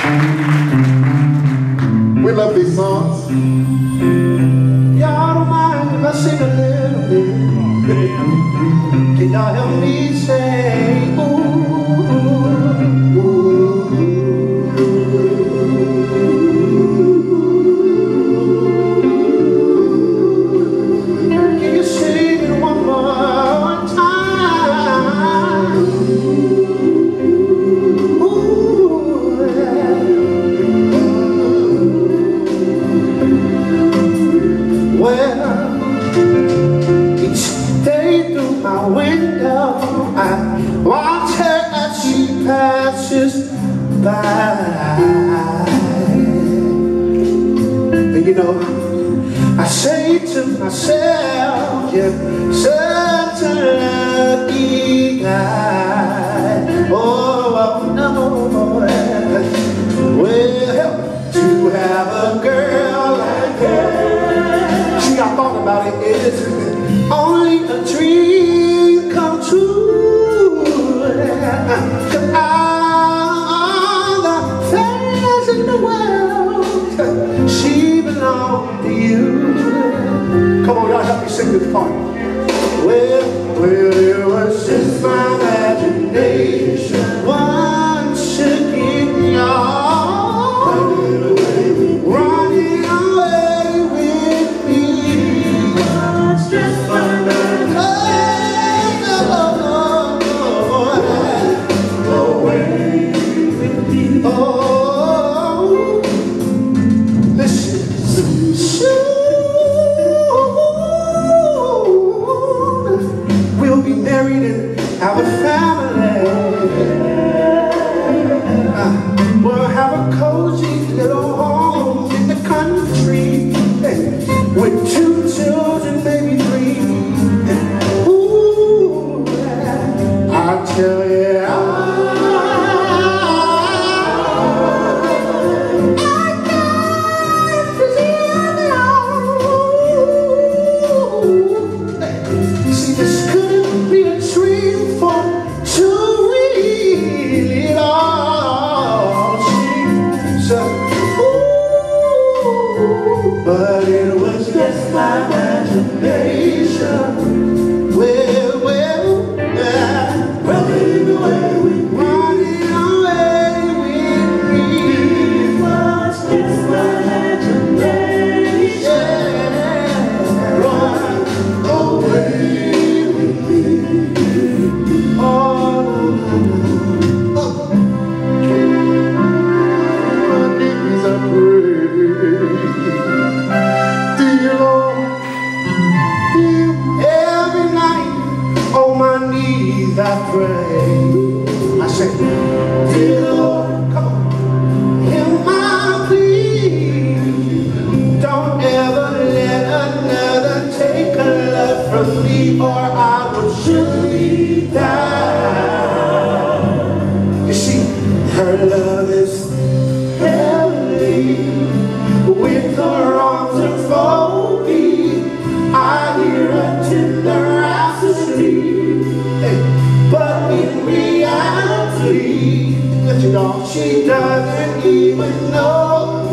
We love these songs. Y'all don't mind if I sing a little bit? Can y'all help me say, ooh, ooh, ooh. Can you sing it one more time? Ooh, well, each day through my window I watch her as she passes by. And you know, I say to myself, you're such a lucky guy. Oh, no, well, to have a girl like her, see, I thought about it, is only a dream come true. 'Cause all the fairs in the world, she belongs to you. Come on, y'all, help me sing this part. Well, it was just my imagination once again, y'all, running away with me. It's just my imagination. Away with me. Oh, listen. We'll be married and have a family. We'll have a cozy little home in the country, with 2 children, maybe 3. Ooh, I tell you, see, this couldn't be a dream for too really all seems but it was just my imagination. Well, running away with me. Running away with me. It was just my imagination. Run away. I pray, I say, dear Lord, come on, hear my plea. Don't ever let another take a love from me, or I will surely die. You see, her love is heavenly, with her arms enfold me. I hear a tender rhapsody. But in reality, she doesn't even know.